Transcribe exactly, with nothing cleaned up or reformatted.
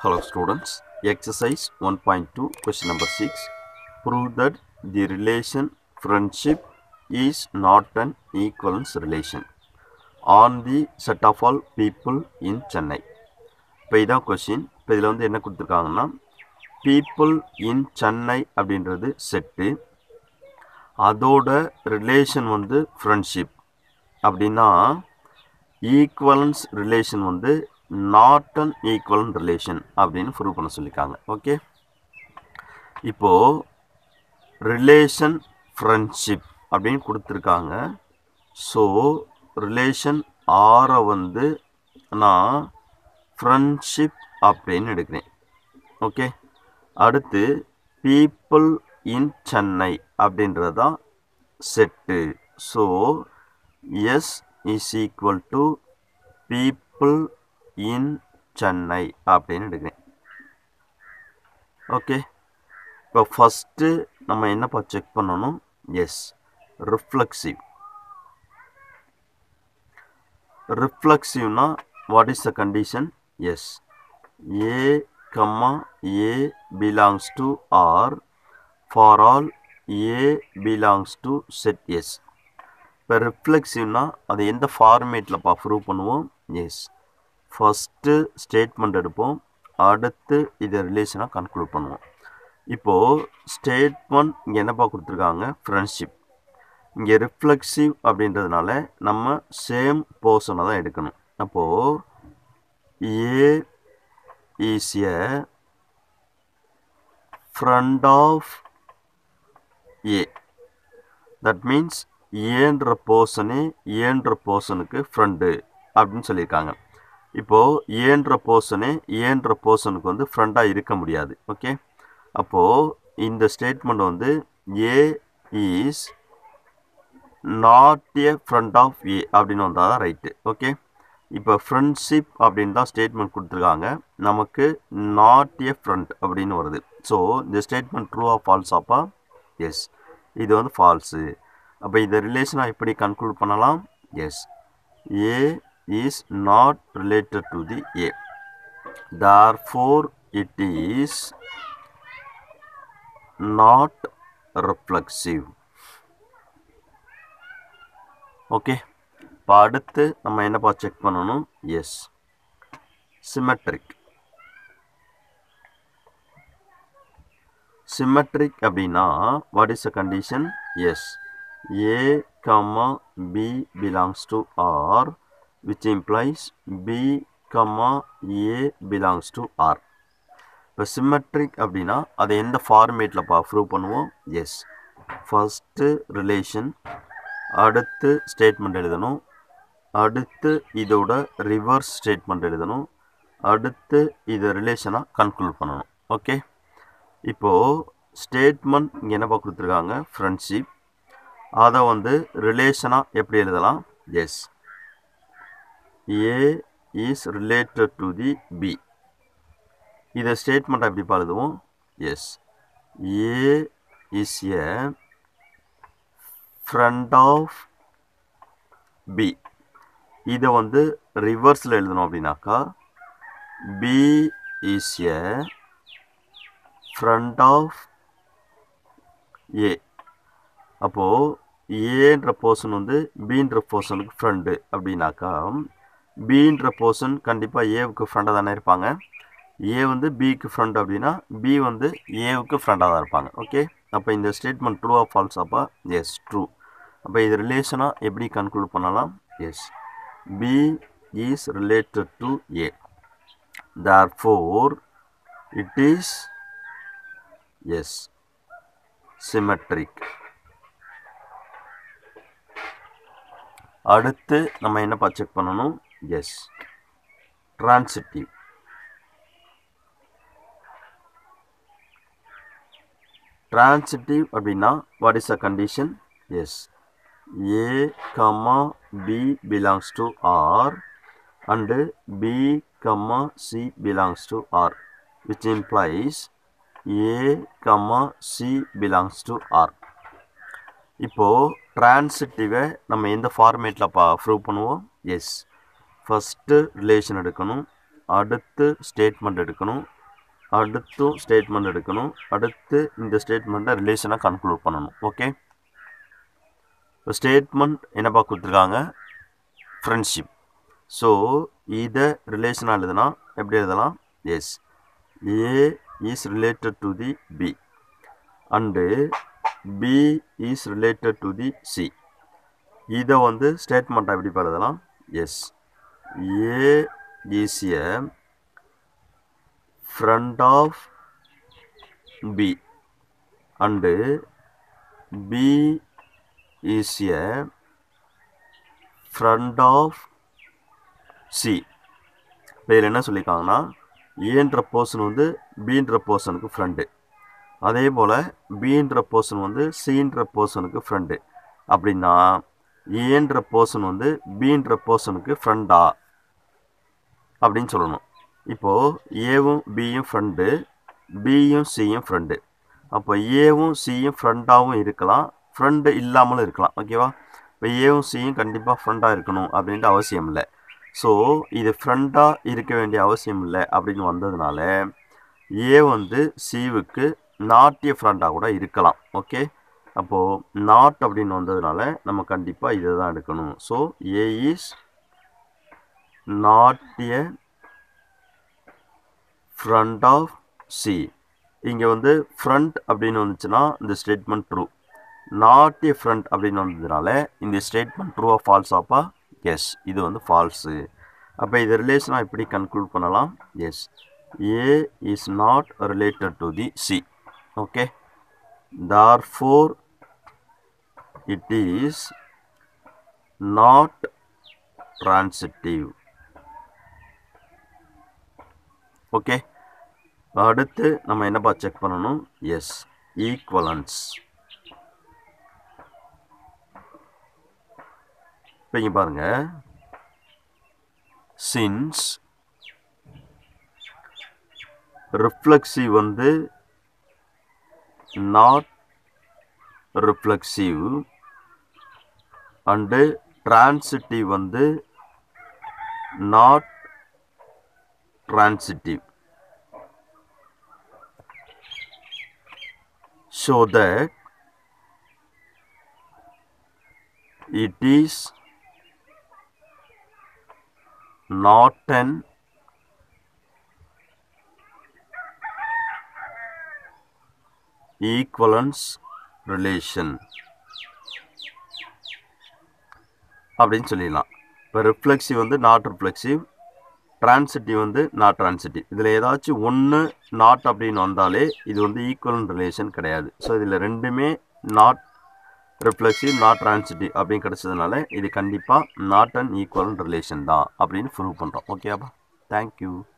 Hello students, exercise one point two question number six. Prove that the relation friendship is not an equivalence relation on the set of all people in Chennai. இப்போ இதான் question. இப்போ இதில் வந்து என்ன கொடுத்துருக்காங்கன்னா people in Chennai அப்படின்றது set, அதோட relation வந்து ஃப்ரெண்ட்ஷிப் அப்படின்னா ஈக்குவலன்ஸ் ரிலேஷன் வந்து நாட் அன் ஈக்குவலன்ட் ரிலேஷன் அப்படின்னு ப்ரூவ் பண்ண சொல்லியிருக்காங்க. ஓகே, இப்போது ரிலேஷன் ஃப்ரெண்ட்ஷிப் அப்படின்னு கொடுத்துருக்காங்க. ஸோ ரிலேஷன் ஆரை வந்து நான் ஃப்ரெண்ட்ஷிப் அப்படின்னு எடுக்கிறேன். ஓகே, அடுத்து பீப்புள் இன் சென்னை அப்படின்றது தான் set. So S is equal to people in Chennai அப்படின்னு எடுக்கிறேன். ஓகே, இப்போ ஃபஸ்ட்டு நம்ம என்னப்பா செக் பண்ணணும்? Yes, reflexive. ரிஃப்ளெக்சிவ்னா what is the condition? Yes, A comma A belongs to R for all A belongs to set S. இப்போ ரிஃப்ளெக்சிவ்னா அது எந்த ஃபார்மேட்டில் பா ப்ரூவ் பண்ணுவோம்? எஸ், ஃபஸ்ட்டு ஸ்டேட்மெண்ட் எடுப்போம், அடுத்து இதை ரிலேஷனாக கன்க்ளூட் பண்ணுவோம். இப்போது ஸ்டேட்மெண்ட் இங்கே என்னப்பா கொடுத்துருக்காங்க? ஃப்ரெண்ட்ஷிப். இங்கே ரிஃப்ளெக்சிவ் அப்படின்றதுனால நம்ம சேம் போர்ஷனை தான் எடுக்கணும். அப்போது A is a friend of A. That means ஏன்ற போர்ஷனே ஏன்ற போர்ஷனுக்கு ஃப்ரெண்டு அப்படின்னு சொல்லியிருக்காங்க. இப்போது ஏன்ற போர்ஷனே ஏன்ற போர்ஷனுக்கு வந்து ஃப்ரெண்டாக இருக்க முடியாது. ஓகே, அப்போது இந்த ஸ்டேட்மெண்ட் வந்து A is not a friend of A அப்படின்னு வந்தால் தான் ரைட்டு. ஓகே, இப்போ ஃப்ரெண்ட்ஷிப் அப்படின்னு தான் ஸ்டேட்மெண்ட் கொடுத்துருக்காங்க, நமக்கு நாட் ஏ ஃப்ரெண்ட் அப்படின்னு வருது. ஸோ இந்த ஸ்டேட்மெண்ட் ட்ரூ ஆஃப் ஃபால்ஸாப்பா? எஸ், இது வந்து ஃபால்ஸு. அப்போ இந்த ரிலேஷனாக எப்படி கன்க்ளூட் பண்ணலாம்? Yes, A is not related to the A. Therefore, it is not reflexive. Okay. இப்போ அடுத்து நம்ம என்னப்பா செக் பண்ணணும்? Yes, symmetric. சிமெட்ரிக் அப்படின்னா what is the condition? Yes, A comma B belongs to R which implies B, A belongs to R. இப்போ symmetric அப்படின்னா அதை எந்த ஃபார்மேட்டில் பா ப்ரூவ் பண்ணுவோம்? எஸ், ஃபஸ்ட்டு ரிலேஷன், அடுத்து ஸ்டேட்மெண்ட் எழுதணும், அடுத்து இதோட ரிவர்ஸ் ஸ்டேட்மெண்ட் எழுதணும், அடுத்து இதை ரிலேஷனாக கன்க்ளூட் பண்ணணும். ஓகே, இப்போது ஸ்டேட்மெண்ட் இங்கே என்னப்பா கொடுத்துருக்காங்க? ஃப்ரெண்ட்ஷிப். அதை வந்து ரிலேஷனாக எப்படி எழுதலாம்? Yes, A is related to the B. இதை ஸ்டேட்மெண்ட் எப்படி எழுதுவோம்? Yes, A is a friend of B. இதை வந்து ரிவர்ஸில் எழுதணும் அப்படின்னாக்கா B is a friend of A. அப்போது ஏன்ற போர்ஷன் வந்து பீன்ற போர்ஷனுக்கு ஃப்ரெண்டு அப்படின்னாக்கா பீன்ற போர்ஷன் கண்டிப்பாக ஏவுக்கு ஃப்ரெண்டாக தானே இருப்பாங்க. ஏ வந்து பிக்கு ஃப்ரெண்ட் அப்படின்னா பி வந்து ஏவுக்கு ஃப்ரெண்டாக தான் இருப்பாங்க. ஓகே, அப்போ இந்த ஸ்டேட்மெண்ட் ட்ரூ ஆஃப் ஃபால்ஸ் அப்போ? Yes, true. அப்போ இது ரிலேஷனாக எப்படி கன்க்ளூட் பண்ணலாம்? Yes, B is related to A. Therefore it is S symmetric. அடுத்து நம்ம என்னப்பா செக் பண்ணணும்? Yes, transitive. ட்ரான்சிட்டிவ் அப்படின்னா what is the condition? Yes, A comma B belongs to R and B comma C belongs to R which implies A comma C belongs to R. இப்போது ட்ரான்சிட்டிவை நம்ம எந்த ஃபார்மேட்டில் பா ப்ரூவ் பண்ணுவோம்? Yes, first relation எடுக்கணும், அடுத்து ஸ்டேட்மெண்ட் எடுக்கணும், அடுத்தும் ஸ்டேட்மெண்ட் எடுக்கணும், அடுத்து இந்த ஸ்டேட்மெண்ட்டை ரிலேஷனை கன்க்ளூட் பண்ணணும். ஓகே, இப்போ ஸ்டேட்மெண்ட் என்னப்பா கொடுத்துருக்காங்க, ஃப்ரெண்ட்ஷிப். ஸோ இதை ரிலேஷனாக எழுதுனா எப்படி எழுதலாம், yes A is related to the B and B is related to the C. இதை வந்து ஸ்டேட்மெண்ட்டாக எப்படி எழுதலாம், yes A is a friend of B and B is a friend of C. இப்போ இதில் என்ன சொல்லியிருக்காங்கன்னா, ஏன்ற பர்சன் வந்து பீன்ற பர்சனுக்கு ஃப்ரெண்டு, அதே போல் பீன்ற பர்சன் வந்து சின்ற பர்சனுக்கு ஃப்ரெண்டு. அப்படின்னா ஏன்ற பர்சன் வந்து பீன்ற பர்சனுக்கு ஃப்ரெண்டா அப்படின்னு சொல்லணும். இப்போது ஏவும் பியும் ஃப்ரெண்டு, பியும் சியும் ஃப்ரெண்டு. அப்போ ஏவும் சியும் ஃப்ரெண்டாகவும் இருக்கலாம், ஃப்ரெண்டு இல்லாமலும் இருக்கலாம். ஓகேவா, இப்போ ஏவும் சியும் கண்டிப்பாக ஃப்ரெண்டாக இருக்கணும் அப்படின்ட்டு அவசியம் இல்லை. ஸோ இது ஃப்ரெண்டாக இருக்க வேண்டிய அவசியம் இல்லை அப்படின்னு வந்ததுனால ஏ வந்து சிவுக்கு நாட் ஏ ஃப்ரெண்டாக கூட இருக்கலாம். ஓகே, அப்போது நாட் அப்படின்னு வந்ததுனால நம்ம கண்டிப்பாக இதை தான் எடுக்கணும். So A is not a friend of C. இங்கே வந்து ஃப்ரெண்ட் அப்படின்னு வந்துச்சுன்னா இந்த statement true, not a friend அப்படின்னு வந்ததுனால இந்த ஸ்டேட்மெண்ட் ட்ரூ ஆஃப் ஃபால்ஸாப்பா, எஸ் இது வந்து ஃபால்ஸு. அப்போ இது ரிலேஷனாக எப்படி கன்க்ளூட் பண்ணலாம், yes A is not related to the C. Okay, therefore it is not transitive. Okay, அடுத்து நம்ம என்னப்பா செக் பண்ணணும், எஸ் ஈக்குவலன்ஸ். இப்போ இங்கே பாருங்கள், சின்ஸ் ரிஃப்ளெக்சிவ் வந்து நாட் ரிஃப்ளெக்சிவ் அண்டு டிரான்சிட்டிவ் வந்து not transitive, so that it is not an equivalence relation அப்படின்னு சொல்லிடலாம். இப்போ ரிஃப்ளெக்சிவ் வந்து நாட் ரிஃப்ளெக்சிவ், டிரான்சிட்டிவ் வந்து நாட் டிரான்சிட்டிவ். இதில் ஏதாச்சும் ஒன்று நாட் அப்படின்னு வந்தாலே இது வந்து ஈக்குவலன்ட் ரிலேஷன் கிடையாது. ஸோ இதில் ரெண்டுமே நாட் ரிஃப்ளெக்சிவ் நாட் டிரான்சிட்டிவ் அப்படின்னு கிடச்சதுனால இது கண்டிப்பாக நாட் அண்ட் ஈக்குவலன்ட் ரிலேஷன் தான் அப்படின்னு ப்ரூவ் பண்ணுறோம். ஓகேப்பா, தேங்க்யூ.